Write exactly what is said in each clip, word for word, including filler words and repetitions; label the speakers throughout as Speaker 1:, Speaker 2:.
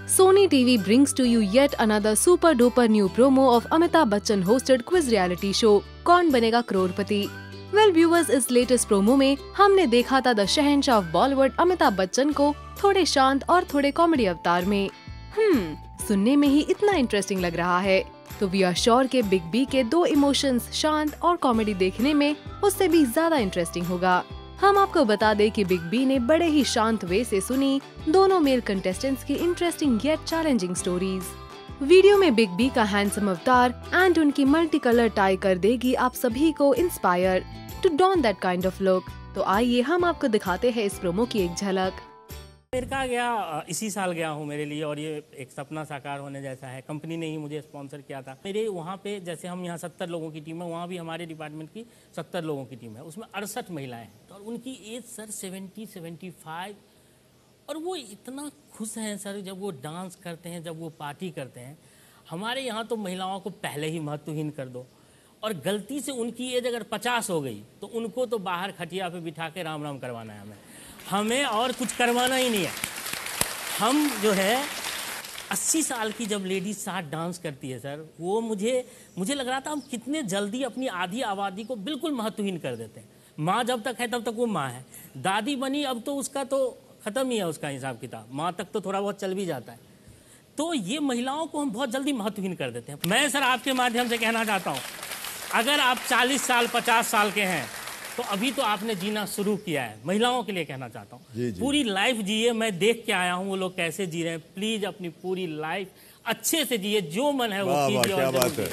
Speaker 1: Sony T V brings to you yet another super duper new promo of Amitabh Bachchan hosted quiz reality show Kaun Banega Crorepati. Well viewers, इस latest promo में हमने देखा था the Shahenshah of Bollywood Amitabh Bachchan को थोड़े शांत और थोड़े कॉमेडी अवतार में। हम्म सुनने में ही इतना इंटरेस्टिंग लग रहा है, तो वी आर श्योर के बिग बी के दो इमोशंस शांत और कॉमेडी देखने में उससे भी ज्यादा इंटरेस्टिंग होगा। हम आपको बता दें कि बिग बी ने बड़े ही शांत वे से सुनी दोनों मेल कंटेस्टेंट्स की interesting yet challenging stories. Video में बिग बी का हैंडसम अवतार एंड उनकी मल्टी कलर टाई कर देगी आप सभी को inspire to don that kind of look. तो आइए हम आपको दिखाते हैं इस प्रोमो की एक झलक।
Speaker 2: अमेरिका गया, इसी साल गया हूँ मेरे लिए, और ये एक सपना साकार होने जैसा है। कंपनी ने ही मुझे स्पॉन्सर किया था। मेरे वहाँ पे जैसे हम यहाँ सत्तर लोगों की टीम है, वहाँ भी हमारे डिपार्टमेंट की सत्तर लोगों की टीम है, उसमें अड़सठ महिलाएं हैं। तो और उनकी age sir seventy seventy five, और वो इतना खुश हैं सर जब वो डांस करते हैं, जब वो पार्टी करते हैं। हमारे यहाँ तो महिलाओं को पहले ही महत्वहीन कर दो, और गलती से उनकी एज अगर पचास हो गई तो उनको तो बाहर खटिया पे बिठा के राम राम करवाना है हमें हमें और कुछ करवाना ही नहीं है। हम जो है अस्सी साल की जब लेडीज साथ डांस करती है सर, वो मुझे मुझे लग रहा था हम कितने जल्दी अपनी आधी आबादी को बिल्कुल महत्वहीन कर देते हैं। माँ जब तक है तब तक वो माँ है, दादी बनी अब तो उसका तो ख़त्म ही है उसका हिसाब किताब, माँ तक तो थोड़ा बहुत चल भी जाता है। तो ये महिलाओं को हम बहुत जल्दी महत्वहीन कर देते हैं। मैं सर आपके माध्यम से कहना चाहता हूँ, अगर आप चालीस साल पचास साल के हैं तो अभी तो आपने जीना शुरू किया है। महिलाओं के लिए कहना चाहता हूँ, पूरी लाइफ जिए। मैं देख के आया हूँ वो लोग कैसे जी रहे हैं। प्लीज अपनी पूरी लाइफ अच्छे से जिए, जो मन है वो कीजिए। और बात है।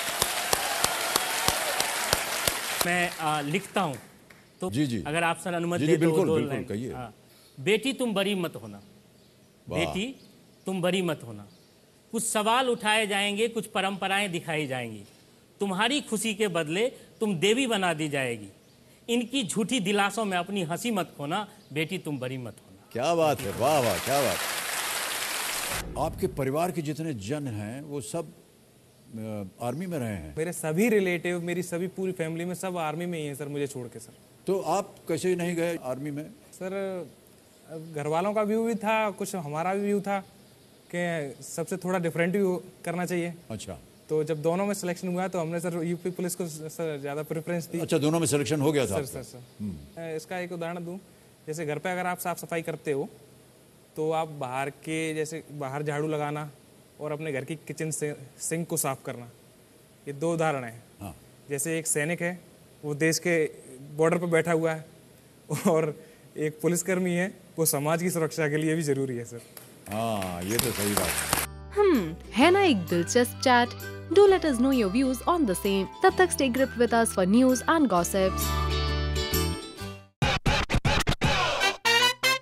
Speaker 2: मैं आ, लिखता हूँ तो जी जी। अगर आप सर अनुमति दे तो दो लाइन। बेटी तुम बड़ी मत होना, बेटी तुम बड़ी मत होना। कुछ सवाल उठाए जाएंगे, कुछ परंपराएं दिखाई जाएंगी। तुम्हारी खुशी के बदले तुम देवी बना दी जाएगी। इनकी झूठी दिलासों में अपनी हंसी मत खोना, बेटी तुम बड़ी मत होना।
Speaker 3: क्या बात है, वाह वाह, क्या बात। आपके परिवार के जितने जन हैं वो सब आर्मी में रहे हैं?
Speaker 4: मेरे सभी रिलेटिव, मेरी सभी पूरी फैमिली में सब आर्मी में ही है सर, मुझे छोड़ के सर।
Speaker 3: तो आप कैसे नहीं गए आर्मी में?
Speaker 4: सर घर वालों का व्यू भी था, कुछ हमारा भी व्यू था कि सबसे थोड़ा डिफरेंट भी करना चाहिए।
Speaker 3: अच्छा,
Speaker 4: तो जब दोनों में सिलेक्शन हुआ तो हमने सर यूपी पुलिस को सर ज़्यादा प्रेफरेंस दी।
Speaker 3: अच्छा, दोनों में सिलेक्शन हो गया था?
Speaker 4: सर सर सर इसका एक उदाहरण दूं, जैसे घर पे अगर आप साफ सफाई करते हो तो आप बाहर के, जैसे बाहर झाड़ू लगाना और अपने घर की किचन से सिंक को साफ करना, ये दो उदाहरण हैं। हाँ। जैसे एक सैनिक है, वो देश के बॉर्डर पर बैठा हुआ है, और एक पुलिसकर्मी है, वो समाज की सुरक्षा के लिए भी जरूरी है सर।
Speaker 3: हाँ, ये तो सही बात है।
Speaker 1: हम्म है ना एक दिलचस्प chat. Do let us know your views on the same. तब तक stay gripped with us for news and gossips.